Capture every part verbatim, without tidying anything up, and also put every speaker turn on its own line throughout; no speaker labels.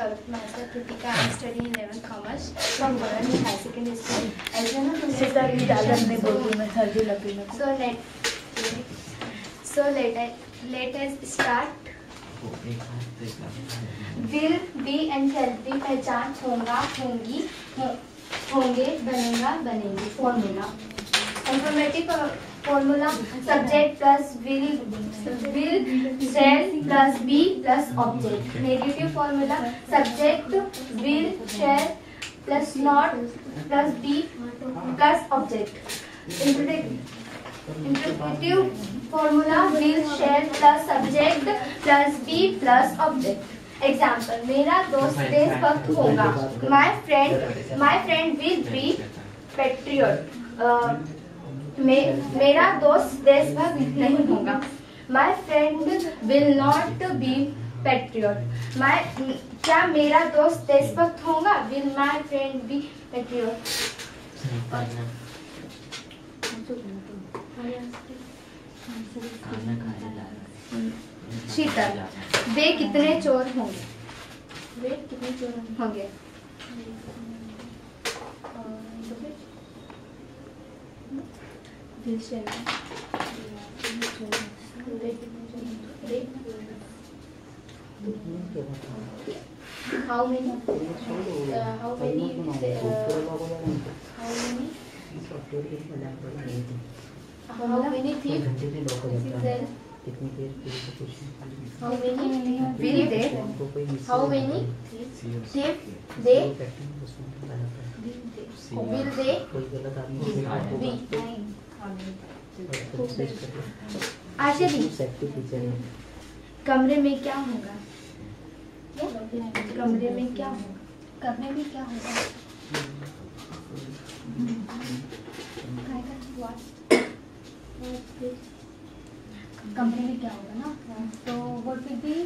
myself Kritika. I am studying in eleventh commerce from Government High Secondary School. ऐसा ना तो
sister की दादर में बोलती मैं सर्दी लगी मैं
so let so let us let us start. will be and shall be पहचान होगा होंगी होंगे बनेगा बनेंगे formula informative formula subject plus will will shall plus be plus object negative formula subject will shall plus not plus be plus object interpretive formula will shall plus subject plus be plus object example मेरा दोस्त देशभक्त होगा my friend my friend will be patriot मे, मेरा दोस्त देशभक्त नहीं होगा my friend will not be patriot my क्या मेरा दोस्त देशभक्त होगा will my friend B patriot Sheetal वे कितने चोर होंगे वे कितने चोर होंगे how many uh, how many uh, how many how many thieves how many will they how many thieves they will they be आशा दी कमरे में क्या होगा कमरे में क्या होगा कमरे में क्या होगा कमरे में क्या होगा ना तो व्हाट विल बी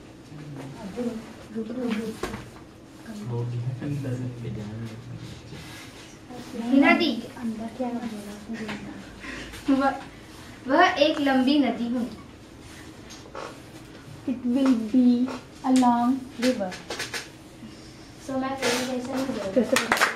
नदी अंदर क्या होगा वह एक लंबी नदी होगी
It will be a long river.
So मैं प्रेजेंटेशन